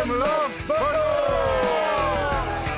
loves Bordeaux!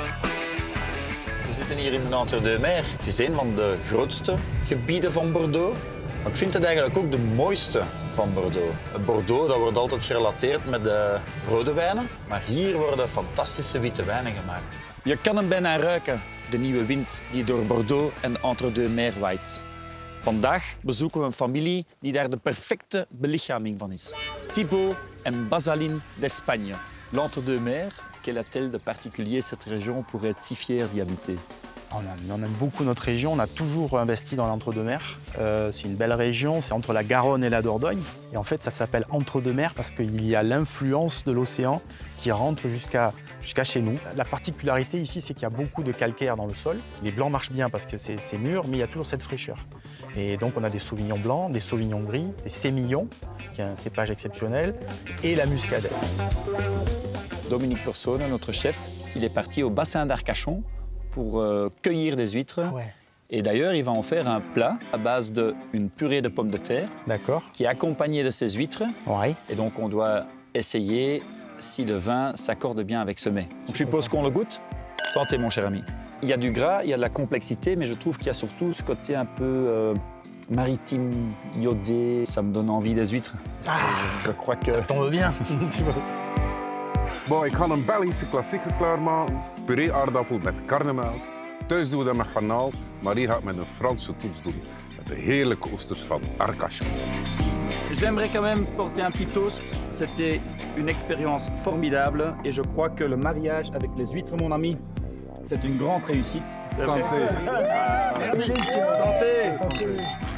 We zitten hier in Entre-deux-Mers. Het is een van de grootste gebieden van Bordeaux. Maar ik vind het eigenlijk ook de mooiste van Bordeaux. Bordeaux dat wordt altijd gerelateerd met de rode wijnen, maar hier worden fantastische witte wijnen gemaakt. Je kan hem bijna ruiken, de nieuwe wind die door Bordeaux en Entre-deux-Mers waait. Vandaag bezoeken we een familie die daar de perfecte belichaming van is. Thibaut en Basaline d'Espagne. L'Entre-deux-Mers, quel a-t-elle de particulier cette région pour être si fière d'y habiter? On aime beaucoup notre région, on a toujours investi dans l'Entre-deux-Mers. C'est une belle région, c'est entre la Garonne et la Dordogne. Et en fait, ça s'appelle Entre-deux-Mers parce qu'il y a l'influence de l'océan qui rentre jusqu'à chez nous. La particularité ici, c'est qu'il y a beaucoup de calcaire dans le sol. Les blancs marchent bien parce que c'est mûr, mais il y a toujours cette fraîcheur. Et donc, on a des sauvignons blancs, des sauvignons gris, des sémillons, qui est un cépage exceptionnel, et la muscadelle. Dominique Persone, notre chef, il est parti au bassin d'Arcachon pour cueillir des huîtres. Ouais. Et d'ailleurs, il va en faire un plat à base d'une purée de pommes de terre D'accord. qui est accompagnée de ces huîtres. Ouais. Et donc, on doit essayer si le vin s'accorde bien avec ce mets. Donc, je suppose qu'on le goûte. Santé, mon cher ami. Il y a du gras, il y a de la complexité, mais je trouve qu'il y a surtout ce côté un peu maritime, iodé. Ça me donne envie des huîtres. Je crois que... Ça tombe bien. Bon, ik ga een Belgische klassieker klaarmaken. Puree aardappel met karnemelk. Thuis doen we dat met garnaal, maar hier ga ik met een Franse toets doen. Met de heerlijke oesters van Arcachon. J'aimerais quand même porter un petit toast. C'était une expérience formidable et je crois que le mariage avec les huîtres, mon ami, c'est une grande réussite. Santé. Merci. Santé.